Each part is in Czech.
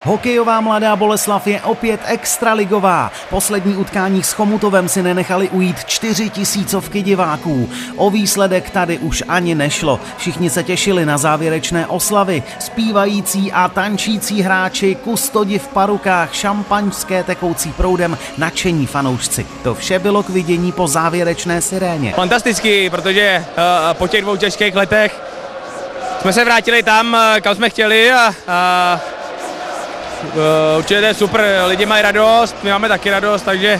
Hokejová Mladá Boleslav je opět extraligová. Poslední utkání s Chomutovem si nenechali ujít 4 000 diváků. O výsledek tady už ani nešlo. Všichni se těšili na závěrečné oslavy. Zpívající a tančící hráči, kustodi v parukách, šampaňské tekoucí proudem, nadšení fanoušci. To vše bylo k vidění po závěrečné siréně. Fantastický, protože po těch 2 těžkých letech jsme se vrátili tam, kam jsme chtěli a určitě to je super, lidi mají radost, my máme taky radost, takže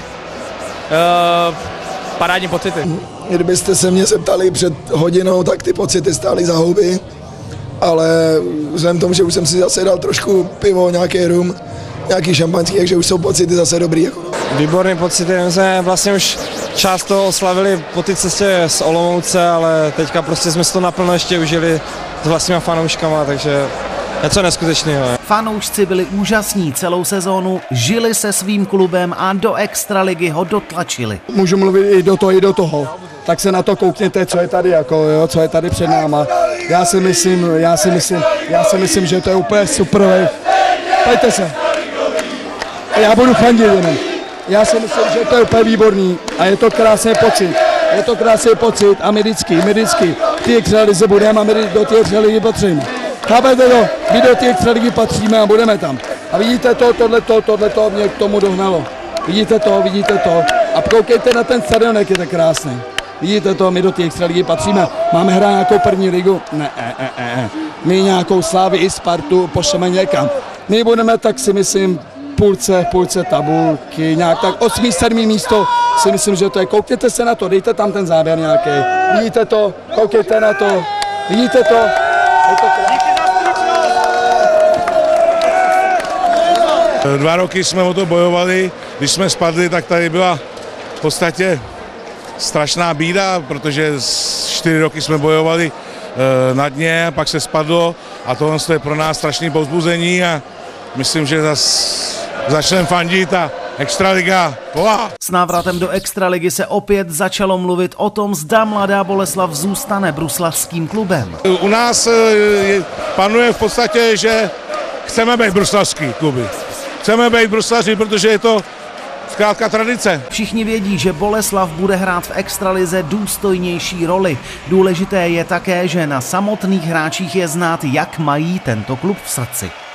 parádní pocity. Kdybyste se mě zeptali před hodinou, tak ty pocity stály za houby, ale vzhledem k tomu, že už jsem si zase dal trošku pivo, nějaký rum, nějaký šampaňský, takže už jsou pocity zase dobrý. Výborný pocity, my jsme vlastně už část toho oslavili po té cestě z Olomouce, ale teďka prostě jsme si to naplno ještě užili s vlastníma fanouškama, takže něco neskutečného. Fanoušci byli úžasní celou sezónu, žili se svým klubem a do extraligy ho dotlačili. Můžu mluvit i do toho, tak se na to koukněte, co je tady, co je tady před náma. Já si myslím, že to je úplně super. Pojďte se. Já budu fandit jenom. Já si myslím, že to je úplně výborný a je to krásný pocit. Je to krásný pocit a my vždycky ty extralize budeme a my do těch extraligy patříme. Chápete to? My do těch extraligy patříme a budeme tam. A vidíte to, tohleto mě k tomu dohnalo. Vidíte to. A koukejte na ten stadion, jak je to krásný. Vidíte to, my do těch extraligy patříme. Máme hrát nějakou první ligu? Ne. My nějakou Slávy i Spartu pošleme někam. My budeme, tak si myslím, půlce tabulky, nějak tak 8. 7. místo, si myslím, že to je. Koukněte se na to, dejte tam ten záběr nějaký. Vidíte to, koukejte na to, vidíte to. Dva roky jsme o to bojovali, když jsme spadli, tak tady byla v podstatě strašná bída, protože 4 roky jsme bojovali na dně, pak se spadlo a tohle je pro nás strašné povzbuzení a myslím, že začneme fandit a extraliga volá. S návratem do extraligy se opět začalo mluvit o tom, zda Mladá Boleslav zůstane bruslavským klubem. U nás panuje v podstatě, že chceme být bruslavský kluby. Chceme být bruslaři, protože je to zkrátka tradice. Všichni vědí, že Boleslav bude hrát v extralize důstojnější roli. Důležité je také, že na samotných hráčích je znát, jak mají tento klub v srdci.